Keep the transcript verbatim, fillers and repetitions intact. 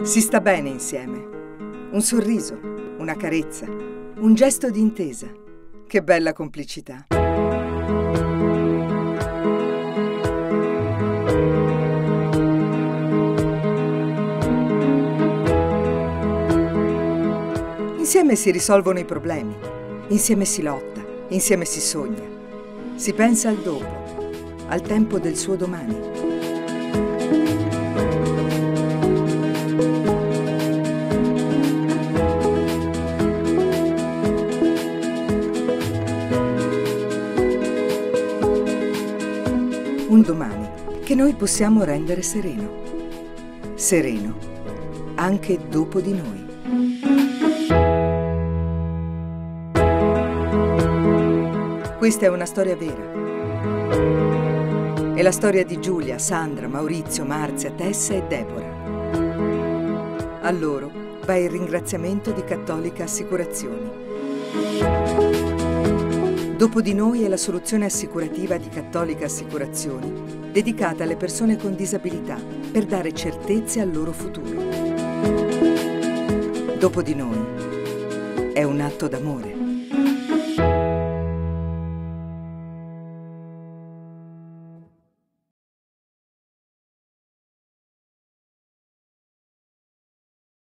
Si sta bene insieme. Un sorriso, una carezza, un gesto di intesa. Che bella complicità. Insieme si risolvono i problemi, insieme si lotta, insieme si sogna. Si pensa al dopo, al tempo del suo domani. Un domani che noi possiamo rendere sereno. Sereno anche dopo di noi. Questa è una storia vera. È la storia di Giulia, Sandra, Maurizio, Marzia, Tessa e Deborah. A loro va il ringraziamento di Cattolica Assicurazioni. Dopo di noi è la soluzione assicurativa di Cattolica Assicurazioni, dedicata alle persone con disabilità per dare certezze al loro futuro. Dopo di noi è un atto d'amore.